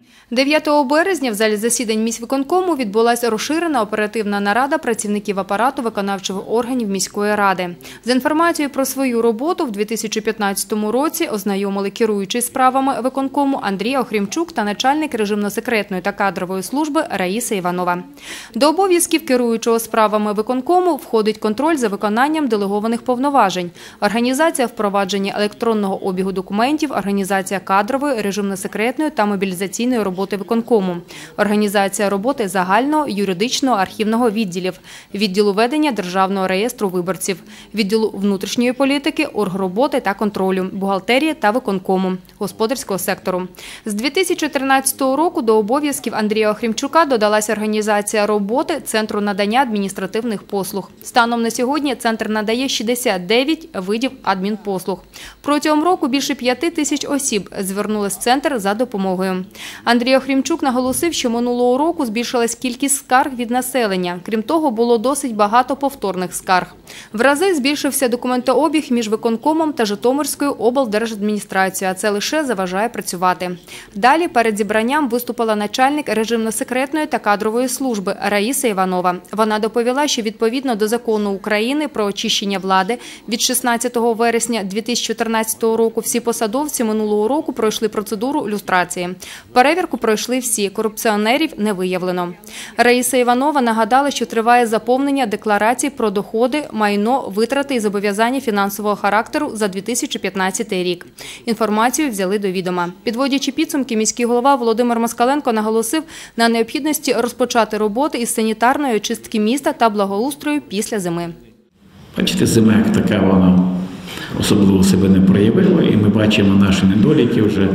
9 березня в залі засідань міськвиконкому відбулася розширена оперативна нарада працівників апарату виконавчого органів міської ради. За інформацією про свою роботу в 2015 році ознайомили керуючий справами виконкому Андрій Охрімчук та начальник режимно-секретної та кадрової служби Раїса Іванова. До обов'язків керуючого справами виконкому входить контроль за виконанням делегованих повноважень, організація впровадження електронного обігу документів, організація кадрової, режимно-секретної та мобілізаційної роботи виконкому, організація роботи загального, юридичного, архівного відділів, відділу ведення Державного реєстру виборців, відділу внутрішньої політики, оргроботи та контролю, бухгалтерії та виконкому, господарського сектору. З 2013 року до обов'язків Андрія Охрімчука додалася організація роботи Центру надання адміністративних послуг. Станом на сьогодні центр надає 69 видів адмінпослуг. Протягом року більше 5 тисяч осіб звернулись в центр за допомогою. Андрій Охрімчук наголосив, що минулого року збільшилась кількість скарг від населення. Крім того, було досить багато повторних скарг. В рази збільшився документообіг між виконкомом та Житомирською облдержадміністрацією, а це лише заважає працювати. Далі перед зібранням виступила начальник режимно-секретної та кадрової служби Раїса Іванова. Вона доповіла, що відповідно до Закону України про очищення влади від 16 вересня 2014 року всі посадовці минулого року пройшли процедуру люстрації. Перевірку пройшли всі, корупціонерів не виявлено. Раїса Іванова нагадала, що триває заповнення декларацій про доходи, майно, витрати і зобов'язання фінансового характеру за 2015 рік. Інформацію взяли до відома. Підводячи підсумки, міський голова Володимир Москаленко наголосив на необхідності розпочати роботи із санітарної очистки міста та благоустрою після зими. Бачите, зима як така, вона особливо себе не проявила, і ми бачимо наші недоліки вже.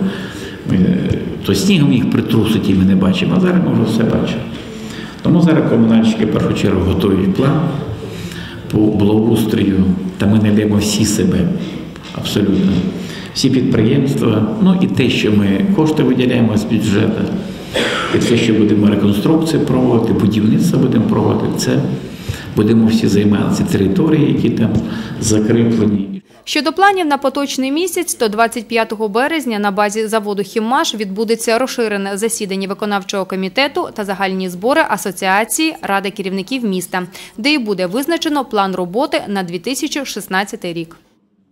То снігом їх притрусить і ми не бачимо, а зараз ми вже все бачимо. Тому зараз комунальщики в першу чергу готують план по благоустрою, та ми знайдемо всі себе, абсолютно. Всі підприємства, і те, що ми кошти виділяємо з бюджету, і те, що будемо реконструкцію проводити, будівництво будемо проводити, це будемо всі займатися території, які там закріплені. Щодо планів на поточний місяць, то 25 березня на базі заводу «Хіммаш» відбудеться розширене засідання виконавчого комітету та загальні збори Асоціації Ради керівників міста, де і буде визначено план роботи на 2016 рік.